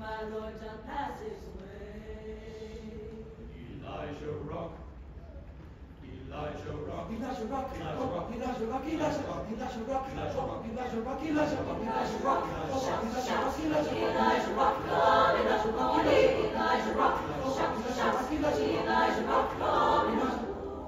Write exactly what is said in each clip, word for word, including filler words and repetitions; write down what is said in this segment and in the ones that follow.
my Lord doth pass his way. Elijah Rock. Elijah Rock. Elijah Rock. Elijah Rock. Elijah Rock. Elijah Rock. Elijah Rock. Elijah Rock. Elijah Rock. Elijah Rock. Elijah Rock. Elijah Rock. Elijah Rock. Come, Elijah Rock. Elijah Rock. Shout, shout, Elijah Rock. Come, Elijah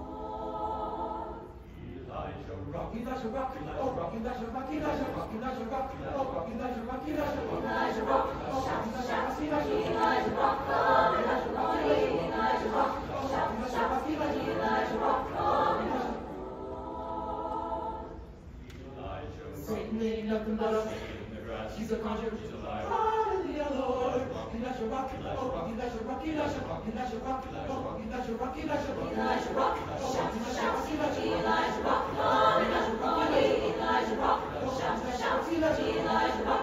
Rock. Elijah Rock. Oh, Elijah Rock. Elijah Rock. Elijah Rock. Oh, Elijah Rock. Elijah Rock. Elijah Rock. Shout, shout, Elijah Rock. Come, Elijah Rock. Elijah Rock. Shout, shout, Elijah Rock. Come, Elijah Rock. Satan ain't nothing but a he's a conjurer. He's a liar. Hallelujah, Lord. Elijah Rock. Oh, Elijah Rock. Elijah Rock. Elijah Rock. Oh, Elijah Rock. Elijah Rock. Elijah Rock. Shout, shout, Elijah Rock. Come, Elijah Rock. Elijah Rock. Shout, shout, Elijah Rock.